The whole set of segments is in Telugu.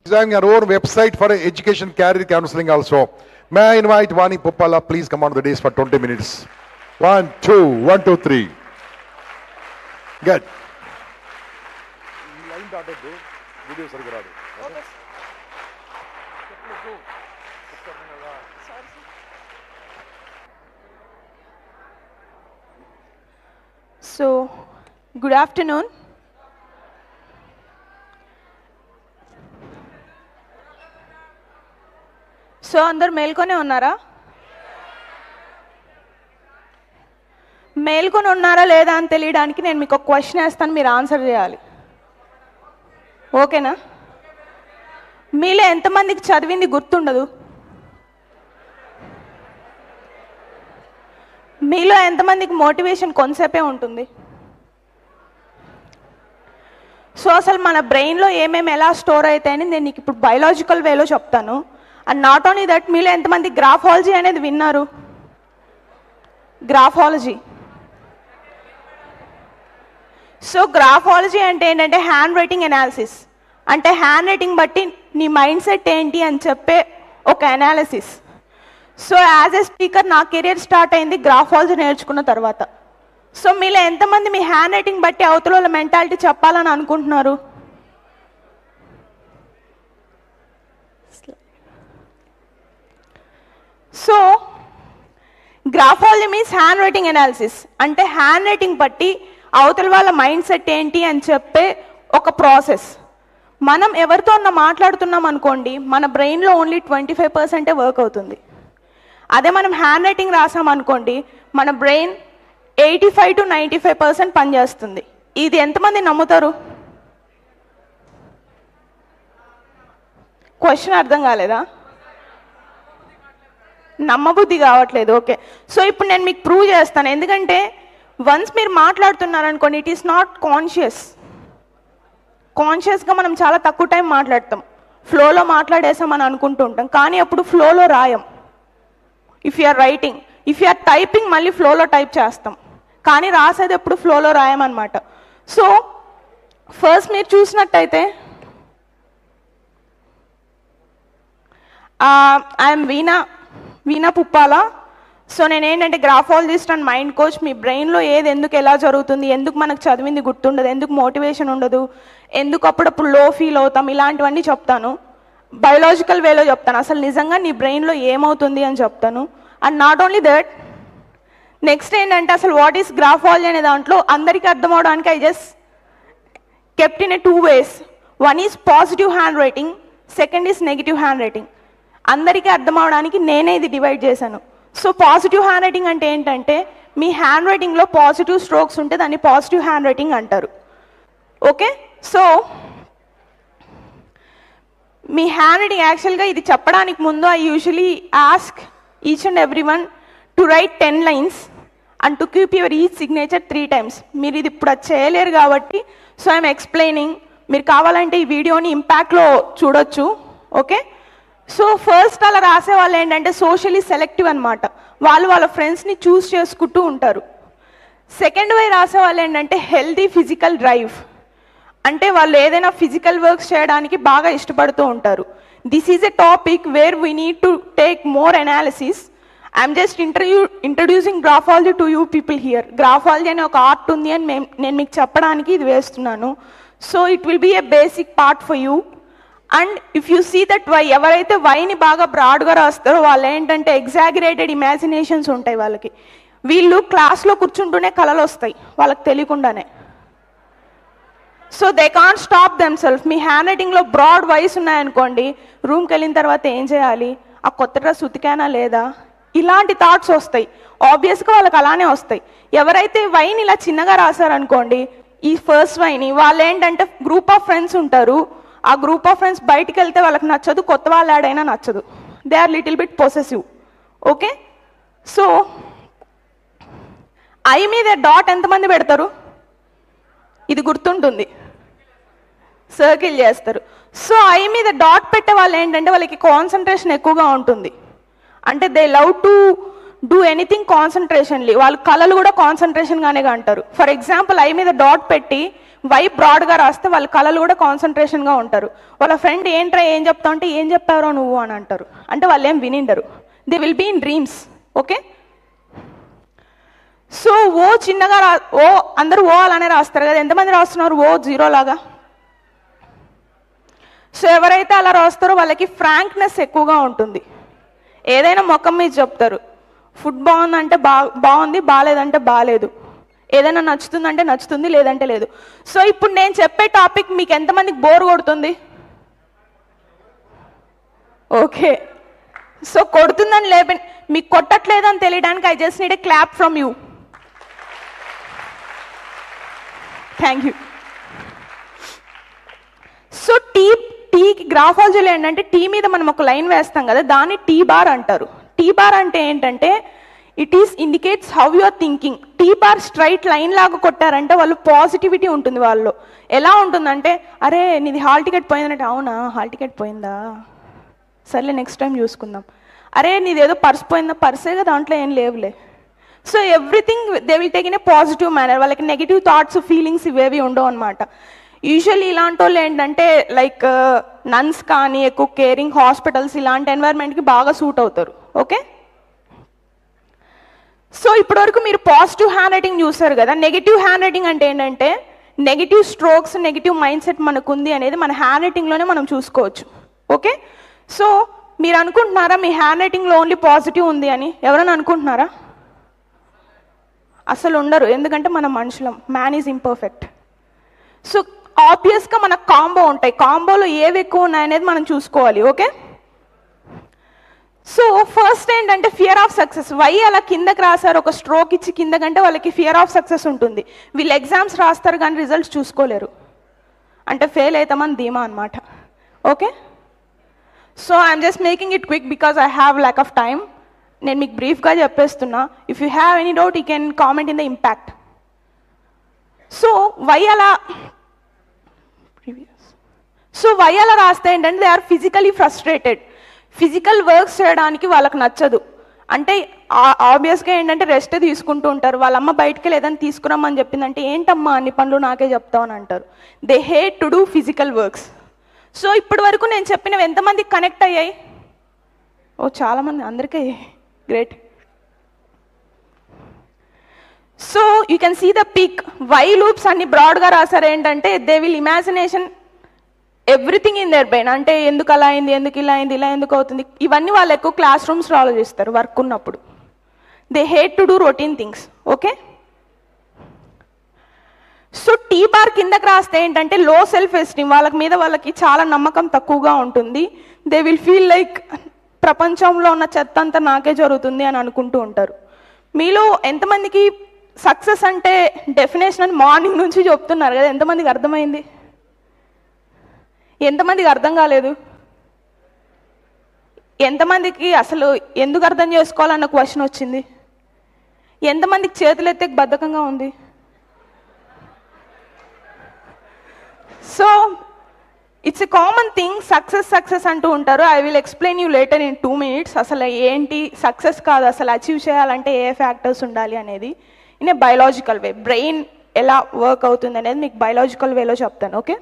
Designing your own website for education career counseling also. May I invite Vani Puppala, please come on the dais for 20 minutes. 1, 2, 1, 2, 3. Good. So, good afternoon. So అందరు మేల్కొనే ఉన్నారా? మేల్కొని ఉన్నారా లేదా అని తెలియడానికి నేను మీకు ఒక క్వశ్చన్ వేస్తాను, మీరు ఆన్సర్ చేయాలి. ఓకేనా? మీలో ఎంతమందికి చదివింది గుర్తుండదు? మీలో ఎంతమందికి మోటివేషన్ కొంతసేపే ఉంటుంది? సో అసలు మన బ్రెయిన్లో ఏమేమి ఎలా స్టోర్ అవుతాయని నేను నీకు ఇప్పుడు బయాలజికల్ వేలో చెప్తాను. అండ్ నాట్ ఓన్లీ దట్, మీలో ఎంతమంది గ్రాఫాలజీ అనేది విన్నారు? గ్రాఫాలజీ. సో గ్రాఫాలజీ అంటే ఏంటంటే హ్యాండ్ రైటింగ్ అనాలిసిస్. అంటే హ్యాండ్ రైటింగ్ బట్టి నీ మైండ్ సెట్ ఏంటి అని చెప్పే ఒక analysis. So as a speaker నా కెరియర్ స్టార్ట్ అయింది గ్రాఫాలజీ నేర్చుకున్న తర్వాత. సో మీలో ఎంతమంది మీ హ్యాండ్ రైటింగ్ బట్టి అవతల వాళ్ళ మెంటాలిటీ చెప్పాలని అనుకుంటున్నారు? So graphology means hand writing analysis. అంటే హ్యాండ్ రైటింగ్ బట్టి అవతల వాళ్ళ మైండ్ సెట్ ఏంటి అని చెప్పే ఒక ప్రాసెస్. మనం ఎవరితో మాట్లాడుతున్నాం అనుకోండి, మన బ్రెయిన్లో ఓన్లీ 25% వర్క్ అవుతుంది. అదే మనం హ్యాండ్ రైటింగ్ రాసామనుకోండి, మన బ్రెయిన్ 85 to 95% పనిచేస్తుంది. ఇది ఎంతమంది నమ్ముతారు? క్వశ్చన్ అర్థం కాలేదా? నమ్మబుద్ధి కావట్లేదు. ఓకే, సో ఇప్పుడు నేను మీకు ప్రూవ్ చేస్తాను. ఎందుకంటే వన్స్ మీరు మాట్లాడుతున్నారనుకోండి, ఇట్ ఈస్ నాట్ కాన్షియస్. కాన్షియస్గా మనం చాలా తక్కువ టైం మాట్లాడతాం, ఫ్లోలో మాట్లాడేసామని అనుకుంటూ ఉంటాం, కానీ అప్పుడు ఫ్లోలో రాయం. If you are writing, if you are typing మళ్ళీ ఫ్లోలో టైప్ చేస్తాం, కానీ రాసేది ఎప్పుడు ఫ్లోలో రాయమన్నమాట. సో ఫస్ట్ మీరు చూసినట్టయితే ఐఎమ్ వీణా పుప్పాలా. సో నేనేంటంటే గ్రాఫాలజిస్ట్ అండ్ మైండ్ కోచ్. మీ బ్రెయిన్లో ఏది ఎందుకు ఎలా జరుగుతుంది, ఎందుకు మనకు చదివింది గుర్తుండదు, ఎందుకు మోటివేషన్ ఉండదు, ఎందుకు అప్పుడప్పుడు లో ఫీల్ అవుతాం, ఇలాంటివన్నీ చెప్తాను. బయాలజికల్ వేలో చెప్తాను, అసలు నిజంగా నీ బ్రెయిన్లో ఏమవుతుంది అని చెప్తాను. And not only that, next ఏంటంటే అసలు వాట్ ఈస్ గ్రాఫాలజీ అనే దాంట్లో అందరికీ అర్థం అవడానికి I just kept in 2 ways. One is positive hand writing, second is negative hand writing. అందరికీ అర్థం అవడానికి నేనే ఇది డివైడ్ చేశాను. సో పాజిటివ్ హ్యాండ్ రైటింగ్ అంటే ఏంటంటే మీ హ్యాండ్ రైటింగ్లో పాజిటివ్ స్ట్రోక్స్ ఉంటే దాన్ని పాజిటివ్ హ్యాండ్ రైటింగ్ అంటారు. ఓకే, సో మీ హ్యాండ్ రైటింగ్ యాక్చువల్గా ఇది చెప్పడానికి ముందు I usually ask each and every one to write 10 lines and to keep your each signature 3 times. మీరు ఇది ఇప్పుడు అది చేయలేరు కాబట్టి సో ఐఎమ్ ఎక్స్ప్లెయినింగ్. మీరు కావాలంటే ఈ వీడియోని ఇంపాక్ట్లో చూడొచ్చు. ఓకే, సో ఫస్ట్ అలా రాసే వాళ్ళు ఏంటంటే సోషలీ సెలెక్టివ్ అనమాట, వాళ్ళు వాళ్ళ ఫ్రెండ్స్ని చూస్ చేసుకుంటూ ఉంటారు. సెకండ్ వే రాసే వాళ్ళు ఏంటంటే హెల్దీ ఫిజికల్ డ్రైవ్, అంటే వాళ్ళు ఏదైనా ఫిజికల్ వర్క్స్ చేయడానికి బాగా ఇష్టపడుతూ ఉంటారు. This is a topic where we need to take more analysis. I'm just introducing graphology to you people here. Graphology అనే ఒక ఆర్ట్ ఉంది అని నేను మీకు చెప్పడానికి ఇది వేస్తున్నాను. So it will be a basic part for you. And if you see that Y, ఎవరైతే వైని బాగా బ్రాడ్గా రాస్తారో వాళ్ళు ఏంటంటే ఎగ్జాగరేటెడ్ ఇమాజినేషన్స్ ఉంటాయి వాళ్ళకి. వీళ్ళు క్లాస్లో కూర్చుంటూనే కళలు వస్తాయి వాళ్ళకి తెలియకుండానే. So they can't stop them self. మీ హ్యాండ్ రైటింగ్లో బ్రాడ్ వైస్ ఉన్నాయనుకోండి, రూమ్కి వెళ్ళిన తర్వాత ఏం చేయాలి, ఆ కొత్త డ్రెస్ ఉతికానా లేదా, ఇలాంటి థాట్స్ వస్తాయి. ఆబ్వియస్గా వాళ్ళకి అలానే వస్తాయి. ఎవరైతే వైని ఇలా చిన్నగా రాశారనుకోండి, ఈ ఫస్ట్ వైని, వాళ్ళు ఏంటంటే గ్రూప్ ఆఫ్ ఫ్రెండ్స్ ఉంటారు, ఆ గ్రూప్ ఆఫ్ ఫ్రెండ్స్ బయటికి వెళ్తే వాళ్ళకి నచ్చదు, కొత్త వాళ్ళు యాడ్ అయినా నచ్చదు. They are little bit possessive. Okay, so I మీద డాట్ ఎంతమంది పెడతారు? ఇది గుర్తుంటుంది, సర్కిల్ చేస్తారు. సో ఐ మీద డాట్ పెట్టే వాళ్ళు ఏంటంటే వాళ్ళకి కాన్సన్ట్రేషన్ ఎక్కువగా ఉంటుంది. అంటే they love to do anything concentrationly. వాళ్ళు కళలు కూడా కాన్సన్ట్రేషన్గానే అంటారు. ఫర్ ఎగ్జాంపుల్ ఐ మీద డాట్ పెట్టి వై బ్రాడ్గా రాస్తే వాళ్ళ కళలు కూడా కాన్సన్ట్రేషన్గా ఉంటారు. వాళ్ళ ఫ్రెండ్ ఏంట్రా ఏం చెప్తావు అంటే ఏం చెప్పారో నువ్వు అని అంటారు. అంటే వాళ్ళు ఏం వినిండరు. They will be in dreams. Okay, so ఓ చిన్నగా ఓ అందరూ ఓ అలానే రాస్తారు కదా. ఎంతమంది రాస్తున్నారు ఓ జీరో లాగా? సో ఎవరైతే అలా రాస్తారో వాళ్ళకి ఫ్రాంక్నెస్ ఎక్కువగా ఉంటుంది. ఏదైనా ముఖం మీద చెప్తారు. ఫుడ్ బాగుందంటే బాగుంది, బాగాలేదంటే బాగాలేదు. ఏదైనా నచ్చుతుందంటే నచ్చుతుంది, లేదంటే లేదు. సో ఇప్పుడు నేను చెప్పే టాపిక్ మీకు ఎంతమందికి బోర్ కొడుతుంది? ఓకే, సో కొడుతుందని మీకు కొట్టట్లేదని తెలియడానికి I just need a clap from you. Thank you. So టీకి గ్రాఫాలజీలో ఏంటంటే టీ మీద మనం ఒక లైన్ వేస్తాం కదా, దాన్ని టీ బార్ అంటారు. టీ బార్ అంటే ఏంటంటే it is indicates how you are thinking. T bar straight line లాగా కొట్టారంటే వాళ్ళు పాజిటివిటీ ఉంటుంది వాళ్ళు. ఎలా ఉంటుందంటే అరే నీది హాల్ టికెట్ పోయిందంటే అవునా హాల్ టికెట్ పోయిందా, సర్లే నెక్స్ట్ టైం చూసుకుందాం. అరే నీది ఏదో పర్స్ పోయిందా, పర్సేగా దాంట్లో ఏం లేవులే. So everything they will take in a positive manner. వాళ్ళకి నెగిటివ్ థాట్స్ ఫీలింగ్స్ ఇవేవి ఉండవు అనమాట. యూజువల్లీ ఇలాంటి వాళ్ళు ఏంటంటే లైక్ నన్స్ కానీ ఎక్కువ కేరింగ్ హాస్పిటల్స్ ఇలాంటి ఎన్వైర్న్మెంట్కి బాగా సూట్ అవుతారు. ఓకే, సో ఇప్పటివరకు మీరు పాజిటివ్ హ్యాండ్ రైటింగ్ చూసారు కదా. నెగిటివ్ హ్యాండ్ రైటింగ్ అంటే ఏంటంటే negative strokes, negative mindset మనకు ఉంది అనేది మన హ్యాండ్ రైటింగ్లోనే మనం చూసుకోవచ్చు. ఓకే, సో మీరు అనుకుంటున్నారా మీ హ్యాండ్ రైటింగ్లో ఓన్లీ పాజిటివ్ ఉంది అని? ఎవరైనా అనుకుంటున్నారా? అసలు ఉండరు. ఎందుకంటే మన మనుషులం, మ్యాన్ ఈజ్ ఇంపర్ఫెక్ట్. సో ఆబ్వియస్గా మనకు కాంబో ఉంటాయి. కాంబోలో ఏవి ఎక్కువ ఉన్నాయనేది మనం చూసుకోవాలి. ఓకే, సో ఫస్ట్ ఏంటంటే ఫియర్ ఆఫ్ సక్సెస్. వై అలా కిందకి రాశారు ఒక స్ట్రోక్ ఇచ్చి కిందకంటే వాళ్ళకి ఫియర్ ఆఫ్ సక్సెస్ ఉంటుంది. వీళ్ళు ఎగ్జామ్స్ రాస్తారు కానీ రిజల్ట్స్ చూసుకోలేరు, అంటే ఫెయిల్ అవుతామని ధీమా అనమాట. Okay, so I'm just making it quick because I have lack of time. నేను మీకు బ్రీఫ్గా చెప్పేస్తున్నా. If you have any doubt you can comment in the impact. So Y అలా రాస్తే ఏంటంటే they are physically frustrated. Physical works చేయడానికి వాళ్ళకి నచ్చదు. అంటే ఆబ్వియస్గా ఏంటంటే రెస్ట్ తీసుకుంటూ ఉంటారు. వాళ్ళ అమ్మ బయటకి లేదని తీసుకురమ్మని చెప్పిందంటే ఏంటమ్మా అన్ని పనులు నాకే చెప్తావు అని అంటారు. They hate to do physical works. So ఇప్పటి వరకు నేను చెప్పినవి ఎంతమందికి కనెక్ట్ అయ్యాయి? ఓ చాలామంది, అందరికీ great. So you can see the pic. Y loops అన్ని బ్రాడ్గా రాశారు ఏంటంటే they will imagination everything in their brain. అంటే ఎందుకు అలా అయింది, ఎందుకు ఇలా అయింది, ఇలా ఎందుకు అవుతుంది, ఇవన్నీ వాళ్ళు ఎక్కువ క్లాస్ రూమ్స్లో ఆలోచిస్తారు వర్క్ ఉన్నప్పుడు. They hate to do routine things. Okay, so T bar కిందకి రాస్తే ఏంటంటే లో సెల్ఫ్ ఎస్టీమ్. వాళ్ళకి చాలా నమ్మకం తక్కువగా ఉంటుంది. దే విల్ ఫీల్ లైక్ ప్రపంచంలో ఉన్న చెత్త అంతా నాకే జరుగుతుంది అని అనుకుంటూ ఉంటారు. మీలో ఎంతమందికి సక్సెస్ అంటే డెఫినేషన్ అని మార్నింగ్ నుంచి చెప్తున్నారు కదా, ఎంతమందికి అర్థమైంది? ఎంతమందికి అర్థం కాలేదు? ఎంతమందికి అసలు ఎందుకు అర్థం చేసుకోవాలన్న క్వశ్చన్ వచ్చింది? ఎంతమందికి చేతులు ఎత్తే బద్ధకంగా ఉంది? So it's a common thing. Success అంటూ ఉంటారు. I will explain you later in 2 minutes. అసలు ఏంటి సక్సెస్ కాదు, అసలు అచీవ్ చేయాలంటే ఏ ఫ్యాక్టర్స్ ఉండాలి అనేది in a biological way. Brain ఎలా వర్క్ అవుతుంది అనేది మీకు బయలాజికల్ వేలో చెప్తాను. ఓకే,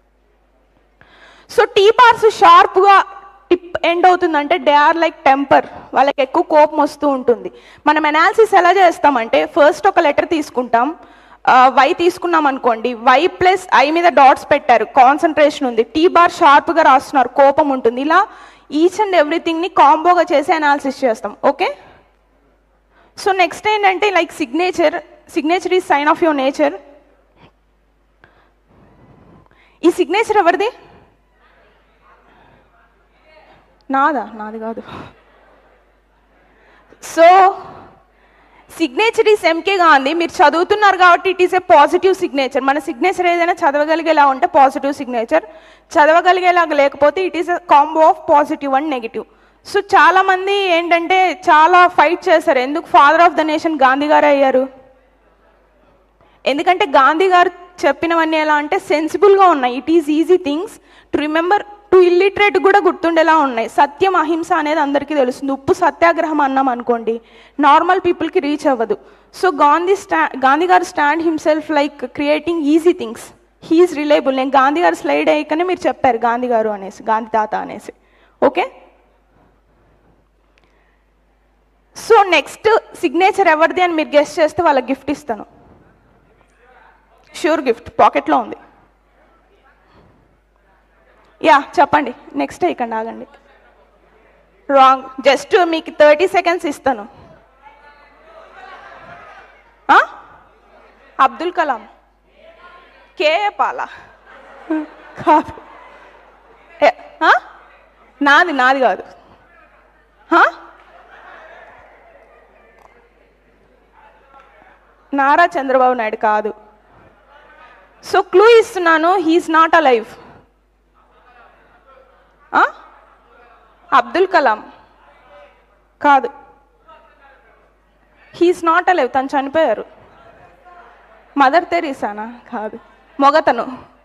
సో టీ బార్స్ షార్ప్గా టిప్ ఎండ్ అవుతుందంటే దే ఆర్ లైక్ టెంపర్. వాళ్ళకి ఎక్కువ కోపం వస్తూ ఉంటుంది. మనం అనాలిసిస్ ఎలా చేస్తామంటే ఫస్ట్ ఒక లెటర్ తీసుకుంటాం. వై తీసుకున్నాం అనుకోండి, వై ప్లస్ ఐ మీద డాట్స్ పెట్టారు, కాన్సన్ట్రేషన్ ఉంది. టీ బార్ షార్ప్గా రాస్తున్నారు, కోపం ఉంటుంది. ఇలా ఈచ్ అండ్ ఎవ్రీథింగ్ని కాంబోగా చేసి అనాలిసిస్ చేస్తాం. ఓకే, సో నెక్స్ట్ ఏంటంటే like signature is sign of your nature. ఈ సిగ్నేచర్ ఎవరిది? నాది కాదు. So signature is MK Gandhi. మీరు చదువుతున్నారు కాబట్టి it is a positive signature. మన సిగ్నేచర్ ఏదైనా చదవగలిగేలా ఉంటే పాజిటివ్ సిగ్నేచర్, చదవగలిగేలాగా లేకపోతే it is a combo of positive and negative. So చాలా మంది ఏంటంటే చాలా ఫైట్ చేశారు. ఎందుకు father of the nation Gandhi గారే అయ్యారు? ఎందుకంటే గాంధీ గారు చెప్పినవన్నీ ఎలా అంటే సెన్సిబుల్గా ఉన్నాయి. It is easy things to remember. To illiterate కూడా గుర్తుండేలా ఉన్నాయి. సత్యం అహింస అనేది అందరికీ తెలుస్తుంది. ఉప్పు సత్యాగ్రహం అన్నాం అనుకోండి, నార్మల్ పీపుల్కి రీచ్ అవ్వదు. సో గాంధీ గారు stand himself like creating easy things. He is reliable. నేను గాంధీ గారు స్లైడ్ అయ్యాకనే మీరు చెప్పారు గాంధీ గారు అనేసి, గాంధీ తాత అనేసి. ఓకే, సో నెక్స్ట్ సిగ్నేచర్ ఎవరిది అని మీరు గెస్ట్ చేస్తే వాళ్ళకి గిఫ్ట్ ఇస్తాను. ష్యూర్ గిఫ్ట్ పాకెట్లో ఉంది. యా చెప్పండి, నెక్స్ట్ ఇకండి, ఆగండి. రాంగ్, జస్ట్ మీకు 30 seconds ఇస్తాను. అబ్దుల్ కలాం. కేఏ పాల కాదు, నాది కాదు. నారా చంద్రబాబు నాయుడు కాదు. సో క్లూ ఇస్తున్నాను, he is not alive. Abdul Kalam కాదు, హీఈస్ నాట్ అలైవ్, తను చనిపోయారు. మదర్ తెరీసానా కాదు, మొగతను.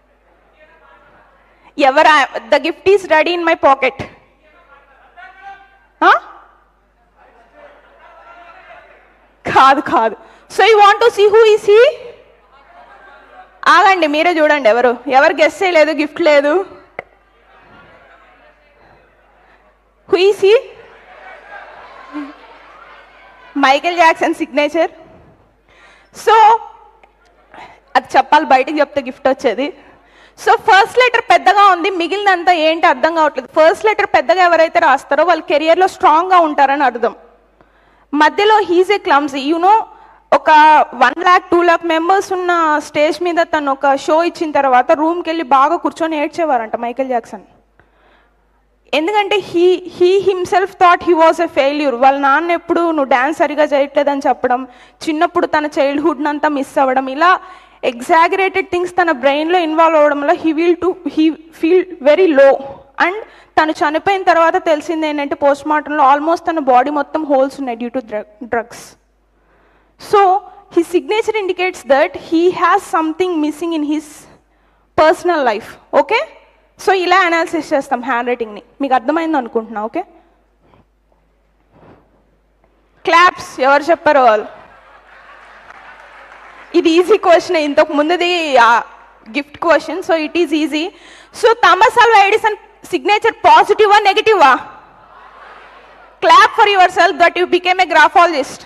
ఎవరా? The gift is ready in my pocket. కాదు కాదు. So you want to see who is he? ఆగండి, మీరే చూడండి. ఎవరు గెస్ చేయలేదు, గిఫ్ట్ లేదు. Who is he? Michael Jackson signature. సో అది చెప్పాలి, బయటకు చెప్తే గిఫ్ట్ వచ్చేది. సో ఫస్ట్ లెటర్ పెద్దగా ఉంది, మిగిలినంతా ఏంటి అర్థం కావట్లేదు. ఫస్ట్ లెటర్ పెద్దగా ఎవరైతే రాస్తారో వాళ్ళు కెరియర్లో స్ట్రాంగ్గా ఉంటారని అర్థం. మధ్యలో హీజ్ ఏ క్లమ్సీ. యూనో, ఒక 1 lakh 2 lakh మెంబర్స్ ఉన్న స్టేజ్ మీద తను ఒక షో ఇచ్చిన తర్వాత రూమ్కి వెళ్ళి బాగా కూర్చొని ఏడ్చేవారంట మైకేల్ జాక్సన్. ఎందుకంటే he himself thought he was a failure. వాళ్ళ నాన్న ఎప్పుడు నువ్వు డ్యాన్స్ సరిగా చేయట్లేదని చెప్పడం, చిన్నప్పుడు తన చైల్డ్హుడ్ అంతా మిస్ అవ్వడం, ఇలా ఎగ్జాగరేటెడ్ థింగ్స్ తన బ్రెయిన్లో ఇన్వాల్వ్ అవ్వడం వల్ల he feel very low. And తను చనిపోయిన తర్వాత తెలిసింది ఏంటంటే పోస్ట్ మార్టంలో ఆల్మోస్ట్ తన బాడీ మొత్తం హోల్స్ ఉన్నాయి due to drugs. So his signature indicates that he has something missing in his personal life. Okay, so ఇలా అనాలిసిస్ చేస్తాం హ్యాండ్ రైటింగ్ని. మీకు అర్థమైంది అనుకుంటున్నా. Okay, claps. ఎవరు చెప్పారో వాళ్ళు. ఇది ఈజీ క్వశ్చన్, ఇంతకు ముందుది gift question, so it is easy. So Thomas Alva Edison signature పాజిటివా నెగటివా? Clap for yourself that you became a graphologist.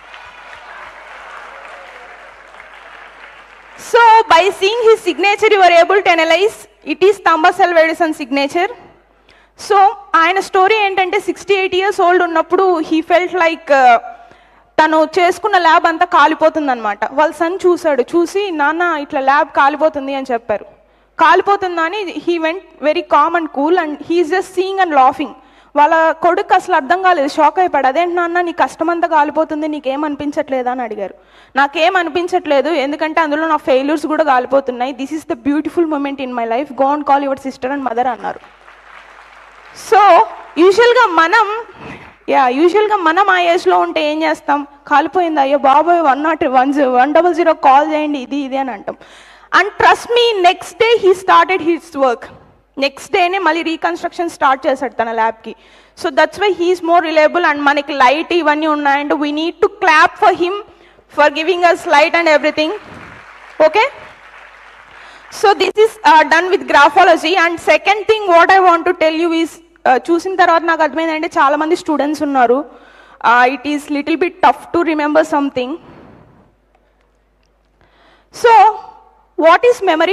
So by seeing his signature you are able to analyze it is Thomas Alva Edison signature. So ఆయన స్టోరీ ఏంటంటే 68 years old ఉన్నప్పుడు he felt like తను చేసుకున్న ల్యాబ్ అంతా కాలిపోతుంది అనమాట. వాళ్ళ సన్ చూసి నాన్న ఇట్లా ల్యాబ్ కాలిపోతుంది అని చెప్పారు. కాలిపోతుందని he went very calm and cool and he is just seeing and laughing. వాళ్ళ కొడుకు అసలు అర్థం కాలేదు, షాక్ అయిపోయాడు. అదేంటి నాన్న నీ కష్టమంతా కాలిపోతుంది, నీకేం అనిపించట్లేదా అని అడిగారు. నాకేం అనిపించట్లేదు, ఎందుకంటే అందులో నా ఫెయిల్యూర్స్ కూడా కాలిపోతున్నాయి. This is the beautiful moment in my life, go and call your sister and mother అన్నారు. సో యూజువల్గా మనం ఆ ఏజ్లో ఉంటే ఏం చేస్తాం? కాలిపోయింది, అయ్యో బాబోయ్ 100 కాల్ చేయండి, ఇది అని అంటాం. And trust me, next day he started his work. Next డేనే మళ్ళీ రీకన్స్ట్రక్షన్ స్టార్ట్ చేశాడు తన ల్యాబ్కి. So that's why he is more reliable. And మనకి లైట్ ఇవన్నీ ఉన్నాయంటే we need to clap for him for giving us light and everything. Okay, so this is done with graphology. And second thing what I want to tell you is, చూసిన తర్వాత నాకు అర్థమైందంటే చాలా మంది స్టూడెంట్స్ ఉన్నారు, it is little bit tough to remember something. So what is memory?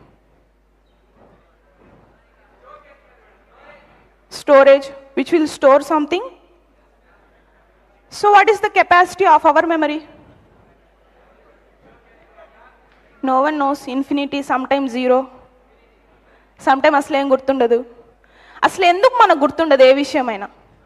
Storage which will store something. So what is the capacity of our memory? No one knows. Infinity, sometimes 0, sometimes asle em gurtundadu. Asle enduku manaku gurtundadu ఏ విషయమైనా?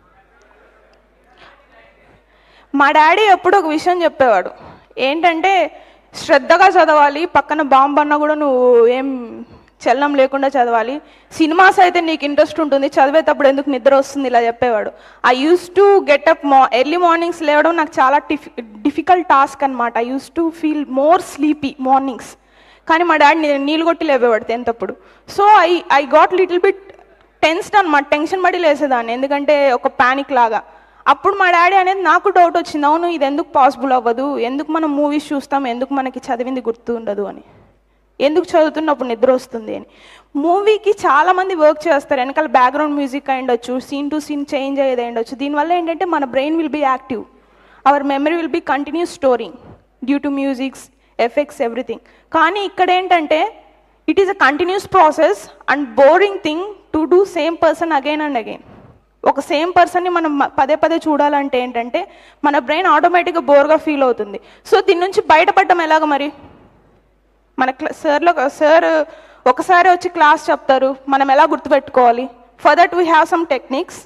మా డాడీ ఎప్పుడు ఒక విషయం చెప్పేవాడు, ఏంటంటే శ్రద్ధగా చదవాలి, పక్కన బాంబు అన్నా కూడా నువ్వు ఏం చలనం లేకుండా చదవాలి, సినిమాస్ అయితే నీకు ఇంట్రెస్ట్ ఉంటుంది, చదివేటప్పుడు ఎందుకు నిద్ర వస్తుంది, ఇలా చెప్పేవాడు. I use to get up early mornings లేవడం నాకు చాలా డిఫికల్ట్ టాస్క్ అనమాట. I use to feel more sleepy mornings. కానీ మా డాడీ నీళ్ళు కొట్టి లేపేవాడు 10th అప్పుడు. So I got little bit tensed అనమాట, టెన్షన్ పడి లేసేదాన్ని, ఎందుకంటే ఒక ప్యానిక్ లాగా. అప్పుడు మా డాడీ అనేది నాకు డౌట్ వచ్చింది, అవును ఇది ఎందుకు పాసిబుల్ అవ్వదు, ఎందుకు మనం మూవీస్ చూస్తాం, ఎందుకు మనకి చదివింది గుర్తు ఉండదు అని. ఎందుకు చదువుతున్నప్పుడు నిద్ర వస్తుంది అని. మూవీకి చాలామంది వర్క్ చేస్తారు, వెనకాల బ్యాక్గ్రౌండ్ మ్యూజిక్ అయ్యుండొచ్చు, సీన్ టు సీన్ చేంజ్ అయ్యేది అయ్యుండొచ్చు. దీనివల్ల ఏంటంటే మన brain will be active, our memory will be continues storing due to musics, effects, everything. కానీ ఇక్కడ ఏంటంటే it is a continuous process and boring thing to do same person again and again. ఒక సేమ్ పర్సన్ని మనం పదే పదే చూడాలంటే ఏంటంటే మన బ్రెయిన్ ఆటోమేటిక్గా బోర్గా ఫీల్ అవుతుంది. సో దీని నుంచి బయటపడడం ఎలాగ మరి? మన సార్ ఒకసారి వచ్చి క్లాస్ చెప్తారు, మనం ఎలా గుర్తుపెట్టుకోవాలి? For that we have some techniques.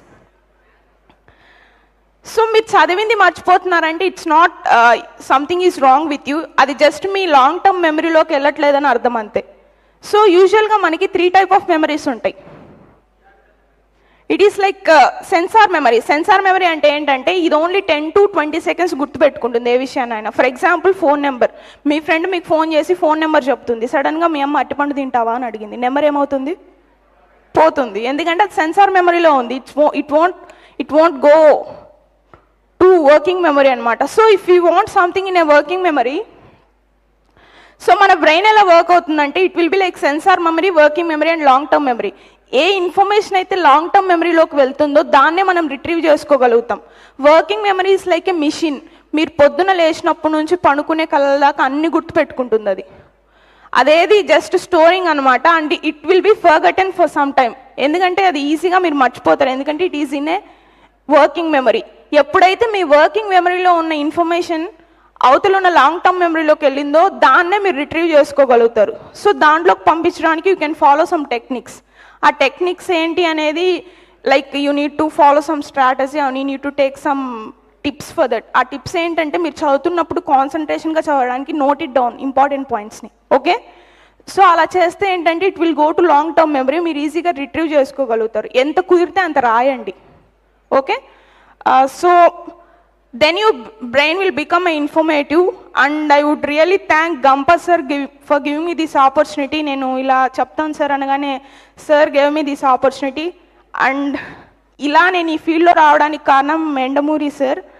So మీరు చదివింది మర్చిపోతున్నారంటే it's not something is wrong with you, అది జస్ట్ మీ లాంగ్ టర్మ్ మెమరీలోకి వెళ్ళట్లేదని అర్థం అంతే. సో యూజువల్గా మనకి 3 types ఆఫ్ మెమరీస్ ఉంటాయి. It is like sensor memory. Sensor memory అంటే ఏంటంటే ఇది ఓన్లీ 10 to 20 seconds గుర్తుపెట్టుకుంటుంది ఏ విషయాన్ని అయినా. ఫర్ ఎగ్జాంపుల్ ఫోన్ నెంబర్, మీ ఫ్రెండ్ మీకు ఫోన్ చేసి ఫోన్ నెంబర్ చెప్తుంది, సడన్గా మీ అమ్మ అట్టిపండు తింటావా అని అడిగింది, నెంబర్ ఏమవుతుంది? పోతుంది. ఎందుకంటే అది సెన్సార్ మెమరీలో ఉంది. It won't go to working memory అనమాట. So if you want something in a working memory, so మన బ్రెయిన్ ఎలా వర్క్ అవుతుందంటే it will be like sensor memory, working memory and long term memory. ఏ ఇన్ఫర్మేషన్ అయితే లాంగ్ టర్మ్ మెమరీలోకి వెళ్తుందో దాన్నే మనం రిట్రీవ్ చేసుకోగలుగుతాం. Working memory is like a machine. మీరు పొద్దున లేచినప్పటి నుంచి పడుకునే కళ్ళ దాకా అన్ని గుర్తుపెట్టుకుంటుంది అది. అదేది జస్ట్ స్టోరింగ్ అనమాట. And it will be forgotten for some time, ఎందుకంటే అది ఈజీగా మీరు మర్చిపోతారు, ఎందుకంటే it is in a working memory. ఎప్పుడైతే మీ వర్కింగ్ మెమరీలో ఉన్న ఇన్ఫర్మేషన్ అవతల ఉన్న లాంగ్ టర్మ్ మెమరీలోకి వెళ్ళిందో దాన్నే మీరు రిట్రీవ్ చేసుకోగలుగుతారు. సో దాంట్లోకి పంపించడానికి you can follow some techniques. ఆ టెక్నిక్స్ ఏంటి అనేది like you need to follow some strategy and you need to take some tips for that. ఆ టిప్స్ ఏంటంటే మీరు చదువుతున్నప్పుడు కాన్సన్ట్రేషన్గా చదవడానికి నోట్ ఇట్ డౌన్ ఇంపార్టెంట్ పాయింట్స్ని. ఓకే, సో అలా చేస్తే ఏంటంటే it will go to long term memory, మీరు ఈజీగా రిట్రీవ్ చేసుకోగలుగుతారు. ఎంత కుదిరితే అంత రాయండి. Okay, so then your brain will become informative and I would really thank Gampa sir for giving me this opportunity. Nenu ila cheptanu sir anagane sir gave me this opportunity and ila nenu ee field lo raavadaniki karanam Mendamuri sir.